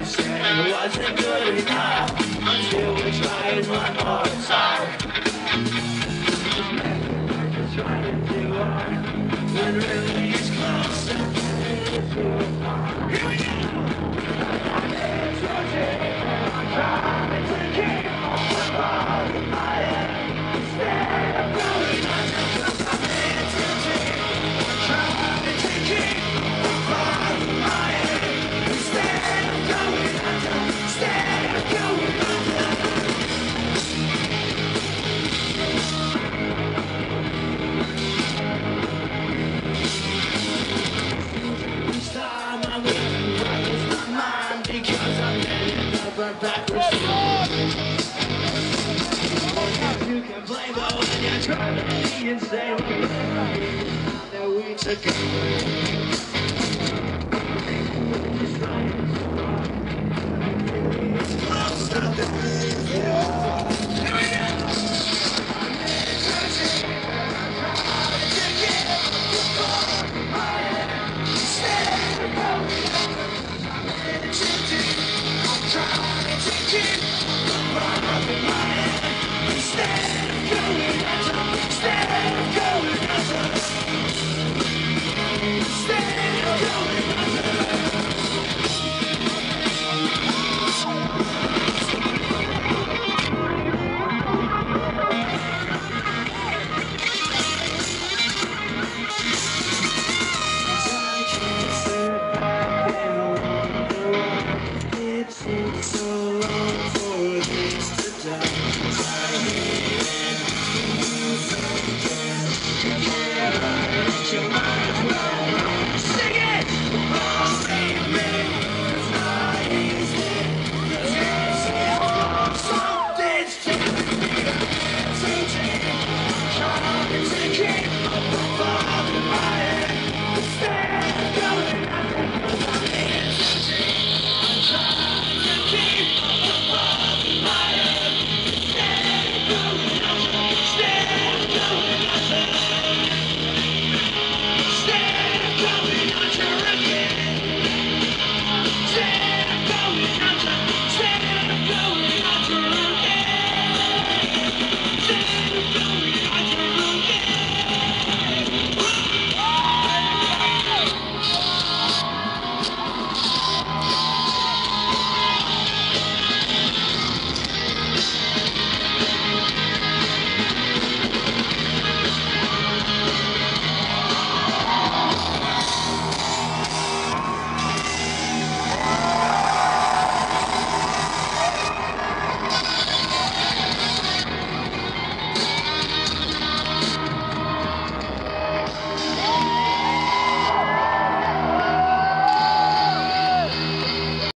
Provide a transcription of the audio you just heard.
It wasn't good enough until we tried one more time. Just trying to do on when really it's closer. Here we go! It's rotating, trying to keep on falling my head. Instead of going under, it's rotating, trying to keep on falling my head. Instead of going under, instead of going under. This time I'm gonna practice my mind because I'm getting over backwards. You can blame, but when you're trying to be insane, that we took it.